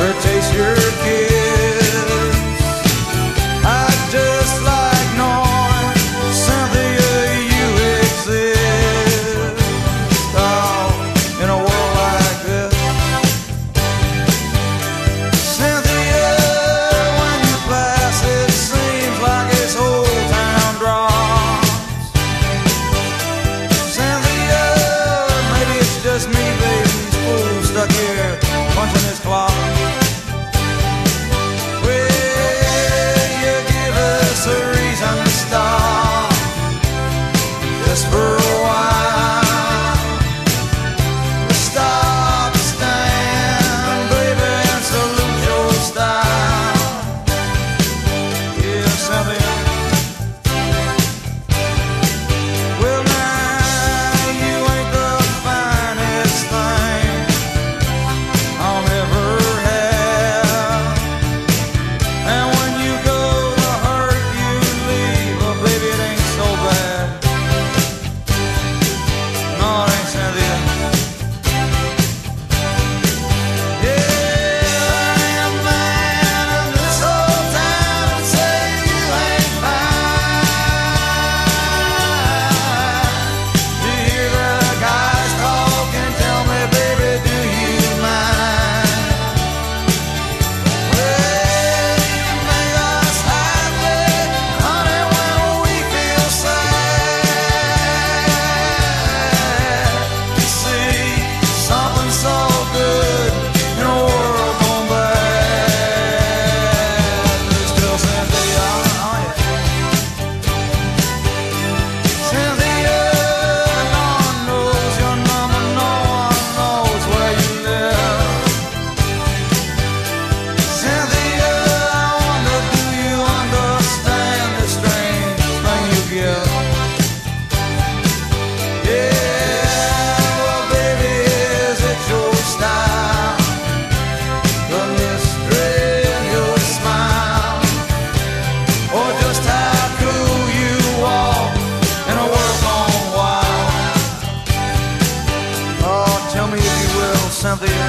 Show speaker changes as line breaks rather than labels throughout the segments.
or taste your kiss. I'd just like knowing, Cynthia, you exist. Oh, in a world like this, Cynthia, when you pass, it seems like this whole town drops. Cynthia, maybe it's just me, baby, these fools stuck here punching this clock. Well, you give us a reason to stop, just for a while. Stop, stand, baby, and salute your style. Yeah, Cynthia. Well, now you ain't the finest thing I'll ever have, and when you go, the hurt you leave, but baby, it ain't so bad. No, it ain't, Cynthia. Yeah, I'm a man in this whole town and say you ain't fine. You hear the guys talk and tell me, baby, do you mind? Well, you make us happy, honey, when we feel sad. You see, something so good in a world gone bad. There's still Cynthia, oh yeah. Cynthia, no one knows your number, no one knows where you live. Cynthia, I wonder, do you understand the strange thing you give? Yeah, well, baby, is it your style? The mystery in your smile, or just how cool you walk in a world gone wild? Oh, tell me if you will, Cynthia.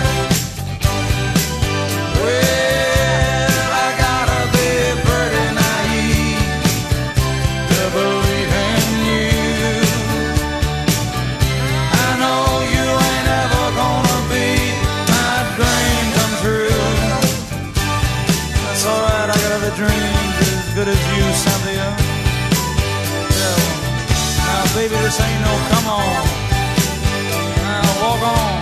Well, I gotta be pretty naive to believe in you. I know you ain't ever gonna be my dream come true. That's alright, I got other dreams as good as you, Cynthia. Yeah, well, now baby, this ain't no come on. Now walk on.